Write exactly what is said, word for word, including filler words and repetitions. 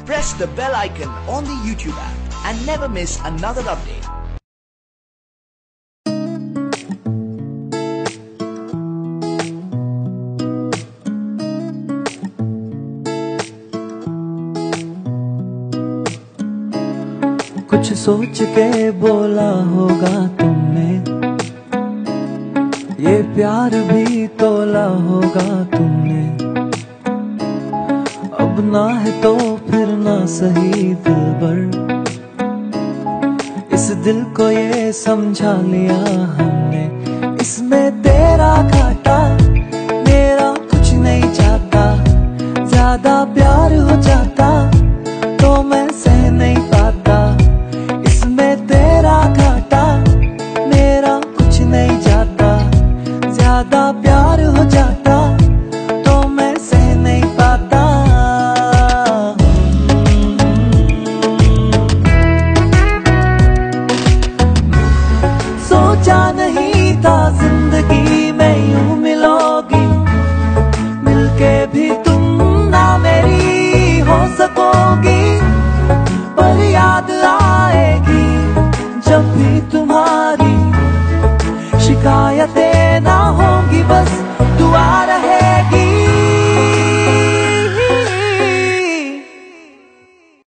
press the bell icon on the YouTube app and never miss another update. कुछ सोच के बोला होगा तुमने, ये प्यार भी तोला होगा तुमने। अब ना है तो फिर ना सही दिलबर, इस दिल को ये समझा लिया हमने। इसमें तेरा घाटा मेरा कुछ नहीं जाता, ज्यादा प्यार हो जाता तो मैं सह नहीं पाता। इसमें तेरा घाटा मेरा कुछ नहीं जाता, ज्यादा प्यार हो जाता तो मैं सह नहीं पाता। सोचा नहीं था जिंदगी में यूं मिलोगी, मिलके भी तुम ना मेरी हो सकोगी। पर याद आएगी जब भी तुम्हारी, शिकायतें ना होंगी बस दुआ